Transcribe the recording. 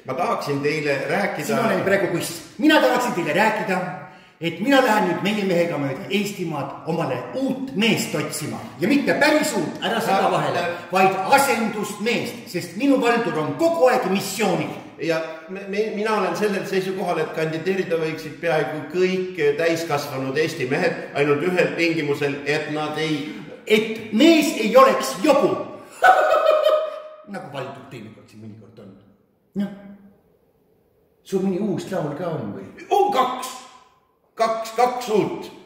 ma tahaksin teile rääkida... Siin olen praegu kuss. Mina tahaksin teile rääkida, et mina lähen nüüd meie mehega mööda Eestimaad omale uut meest otsima. Ja mitte päris uut, ära seda vahele, vaid asendust meest, sest minu Valdur on kogu aeg missioonil. Ja mina olen sellel seisukohal, et kandideerida võiksid peaaegu kõik täiskasvanud Eesti mehed ainult ühel tingimusel, et nad ei... Et mees ei oleks jobu. Nagu Valdur teinekord siin mõnikord on. Noh, sul mõni uus laul ka on või? On kaks uut.